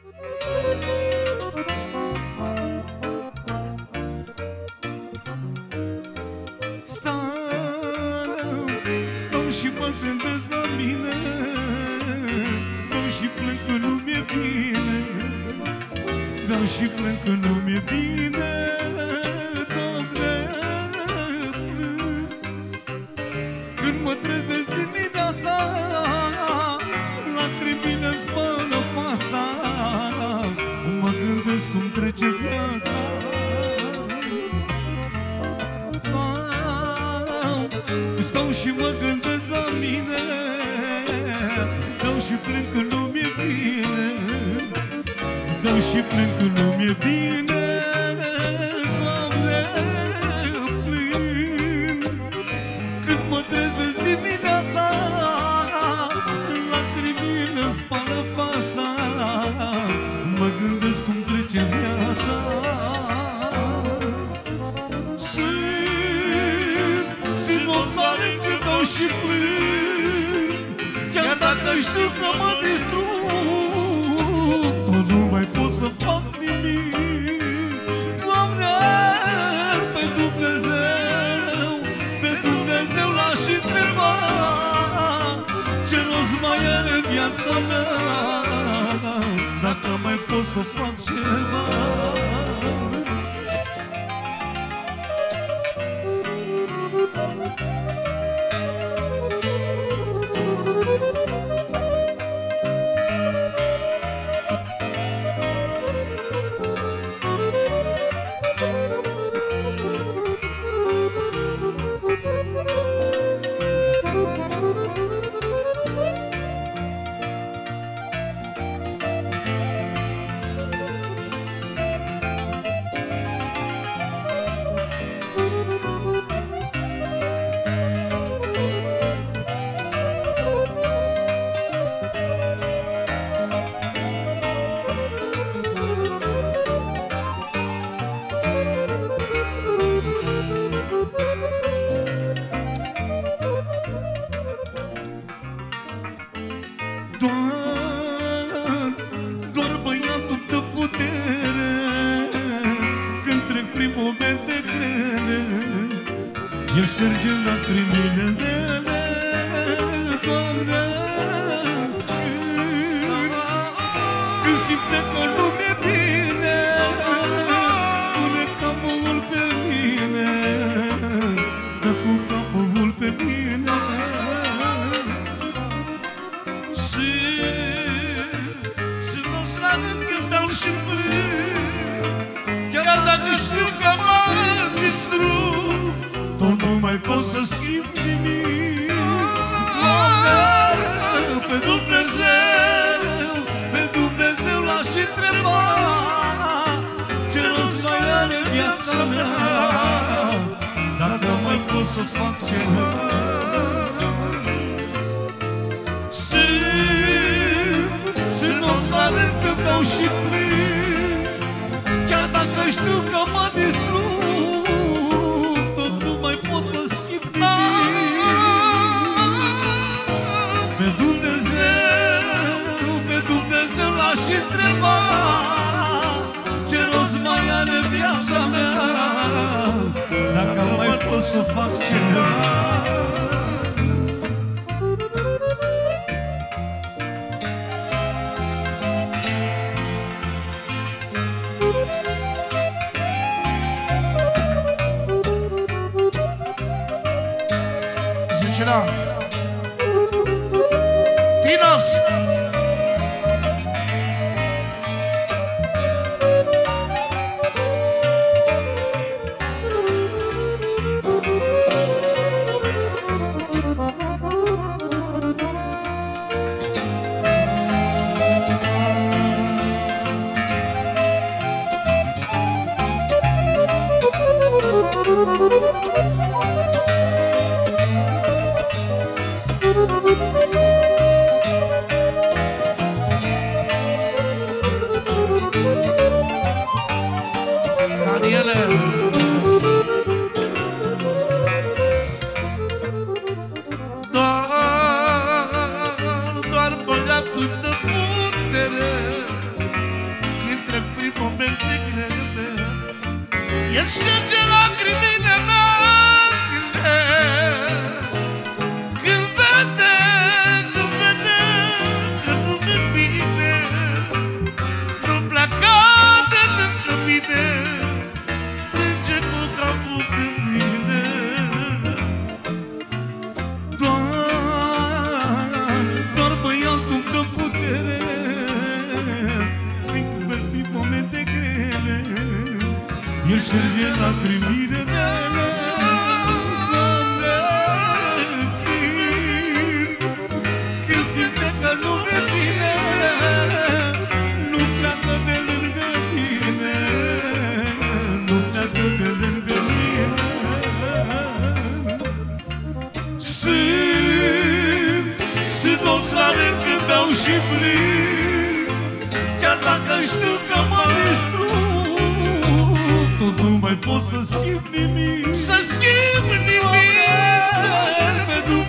Stau și mă gândesc la mine, stau și plâng că nu mi-e bine, stau și plâng că nu mi-e bine, Doamne, plâng. Când mă trezesc dimineața, lacrimile-mi spălă fața, mă gândesc cum trece viața. Stau și mă gândesc la mine, stau și plâng că nu mi-e bine, stau și plâng că nu mi-e bine, Doamne, plâng. Când mă trezesc dimineața, lacrimile-mi spală fața, mă gândesc cum trece viața. Și plâng, chiar dacă știu că mă distrug, tot nu mai pot să fac nimic. Doamne, pe Dumnezeu l-aș întreba, ce rost mai are viața mea, dacă mai pot să fac ceva. Doar băiatul de putere, când trec prin momente grele, el șterge lacrimile mele, Doamne. Când simte că nu mi-e bine, pune capul pe mine, stă cu capul pe mine. Și nu-s la rând când dau și plâng, chiar dacă știu că mă distrug, tot nu mai pot să schimb nimic. Doamne, pe Dumnezeu l-aș întreba, ce rost mai are viața mea, dacă mai pot să fac ceva. Sunt nu-ți la rând când beau și plâng, chiar dacă știu că mă distrug, tot nu mai pot să schimb nimic. Pe Dumnezeu l-aș întreba, ce rost mai are viața mea, dacă mai pot să fac ceva. Tinos! Doar băiatul de putere, momente grele. El șterge lacrimile mele când vede că nu mi-e bine. Nu pleca de lângă mine, plânge cu capul pe mine. Doar băiatul-mi dă putere când vezi momente grele. El șterge lacrimile mele. Doamne, când simte că nu mi-e bine, nu pleacă de lângă tine, nu pleacă de lângă mine. Sunt toți la rând când beau și plâng, chiar dacă știu că mă distrug, tot nu mai pot să schimb nimic. Să schimb nimic.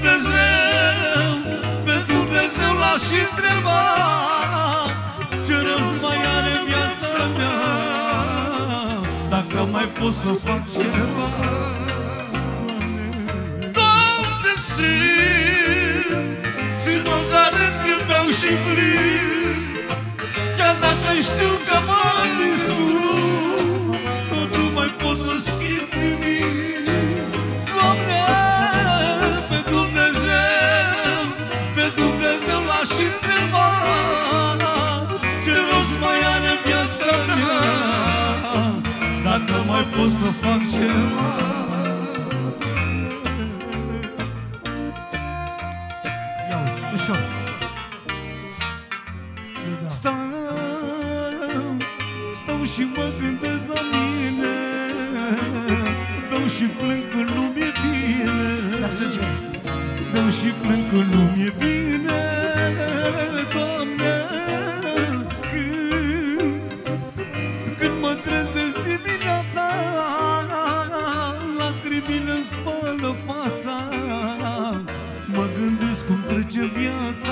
Pe Dumnezeu l-aș întreba ce rost mai are viața mea, dacă mai pot să fac ceva. Doamne, sunt toți la rând când beau și plâng, Chiar dacă știu că mă distrug, tot nu mai pot să schimb nimic. Doamne, pe Dumnezeu l-aș întreba ce rost mai are viața mea, dacă mai pot să fac ceva. Ia uzi, ușor. Stau și mă gândesc la mine, beau și plâng că nu mi-e bine. Beau și plâng că nu mi-e bine. Doamne, când mă trezesc dimineața, lacrimile-mi spălă fața, mă gândesc cum trece viața.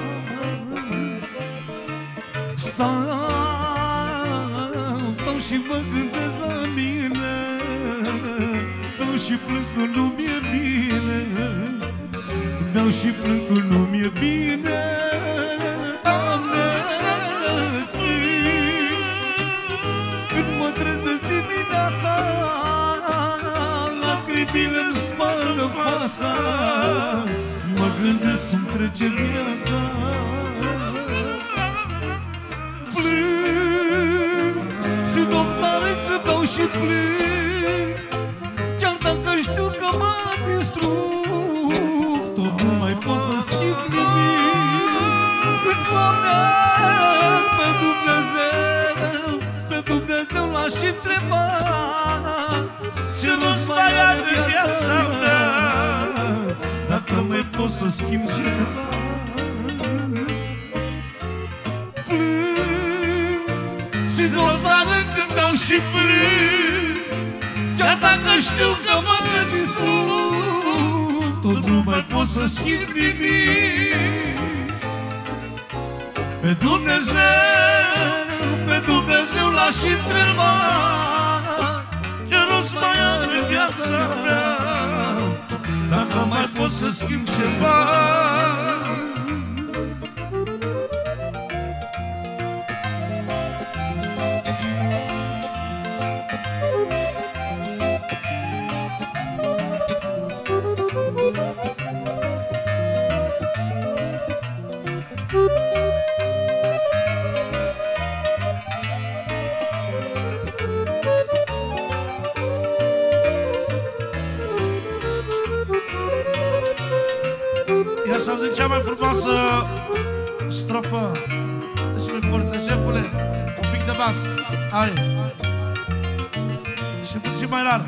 Stau și mă gândesc la mine, beau și plâng că nu mi-e bine. Beau și plâng că nu mi-e bine. Doamne, când mă trezesc dimineața, lacrimile-mi spălă fața, mă gândesc cum trece viața. Sunt oflare că dau și plâng, chiar dacă știu că mă distrug, tot nu mai pot să schimb nimic. Doamne, pe Dumnezeu l-aș întreba ce rost mai are viața mea, dacă mai pot să schimb ceva. Sunt ofară când beau și plâng, chiar dacă știu că mă distrug, tot nu mai pot să schimb nimic. Pe Dumnezeu l-aș întreba ce rost mai are viața mea, dacă mai pot să schimb ceva. Ia să auzim cea mai frumoasă strofă. Deci mi forță, șefule, un pic de bas. Hai. Și puțin mai rar.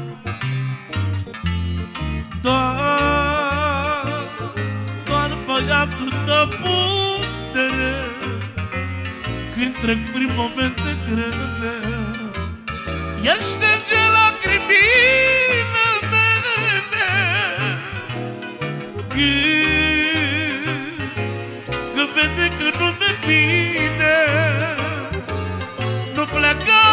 Doar băiatul dă putere când trec prin momente grele. El șterge lacrimile mele când vede că nu mi-e bine. Nu pleca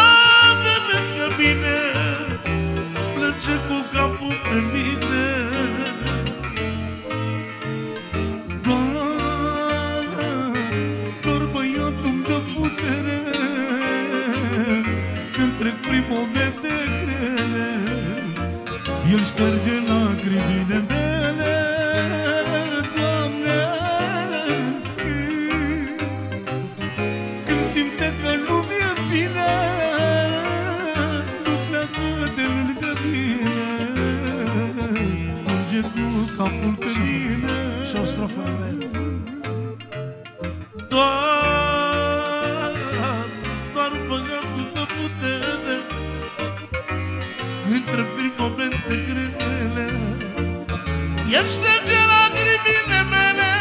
șterge lacrimile mele, Doamne. Când simte că nu mi-e bine, nu pleacă de lângă mine, plânge cu capul pe mine. Și o strofă doar băgatul de putere între prin momente grele, el șterge lacrimile mele.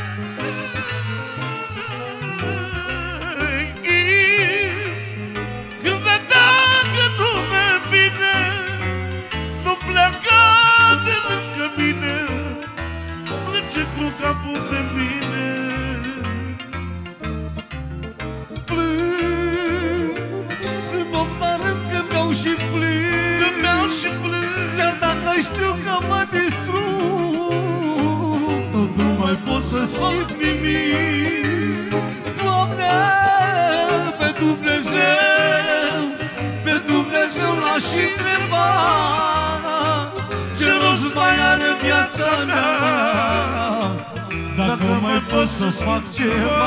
Când vedea că nu mi-e bine, nu pleacă de lângă mine, plânge cu capul pe mine. Plâng, sunt oftarând că beau și plâng, Că beau și plâng, chiar dacă știu că mă distrug, tot nu mai pot să schimb nimic. Doamne, pe Dumnezeu l-aș întreba, ce rost mai are viața mea, dacă mai pot să-ți fac ceva.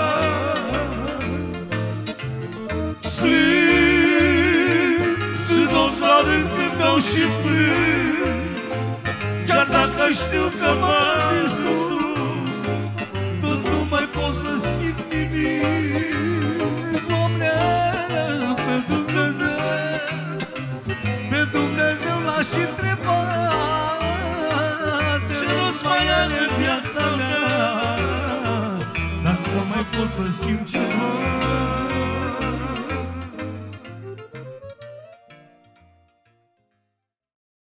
Sunt nopți la rând când beau și plâng, chiar dacă știu că mă distrug, tot nu mai pot să schimb nimic. Doamne, pe Dumnezeu l-aș întreba, ce rost mai are viața mea, dacă mai pot să schimb ceva.